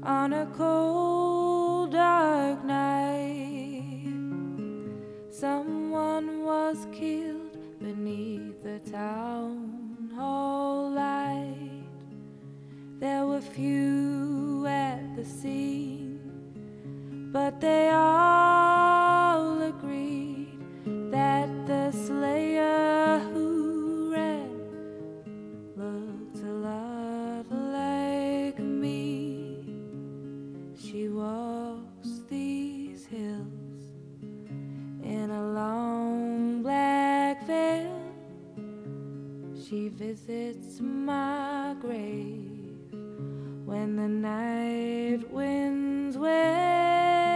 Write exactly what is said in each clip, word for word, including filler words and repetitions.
on a cold, dark night. Someone was killed beneath the town hall light. There were few at the scene, but they all agreed that the slayer who ran looked a lot like me. She walks these hills in a long black veil. She visits my grave when the night winds wail.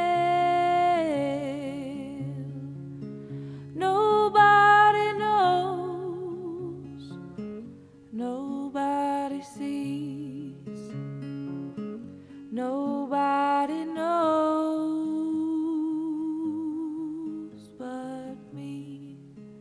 Nobody knows, nobody sees, nobody knows but me.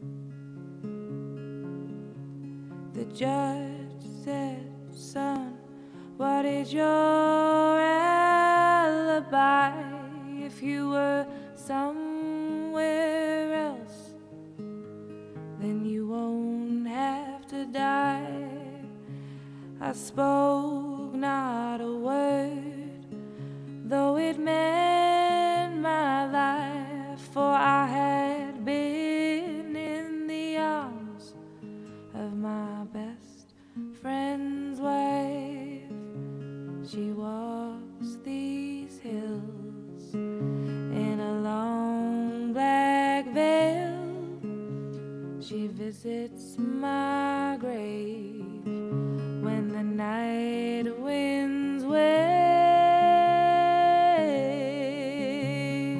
The judge said, son, what is your alibi? If you were somewhere else, then you won't have to die. I spoke not a word, though it meant my life, for I had been in the arms of my best friend's wife. She walks these hills in a long black veil. She visits my grave when the night winds wail.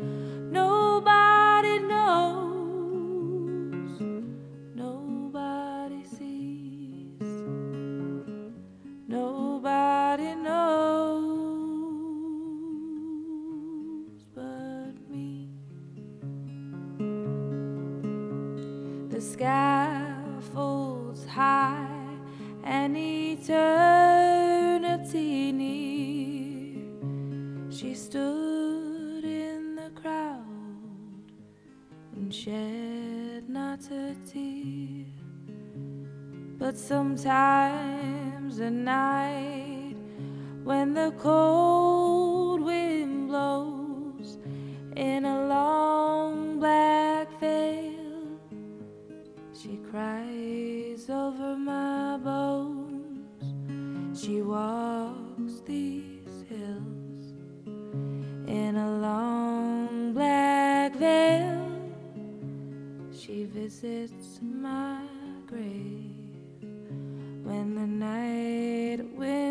Nobody knows, nobody sees, nobody knows but me. The scaffold's high and eternity near. She stood in the crowd and shed not a tear. But sometimes at night, when the cold wind blows in a long black veil, she cries over my bones. She walks these hills in a long black veil. She visits my grave when the night wind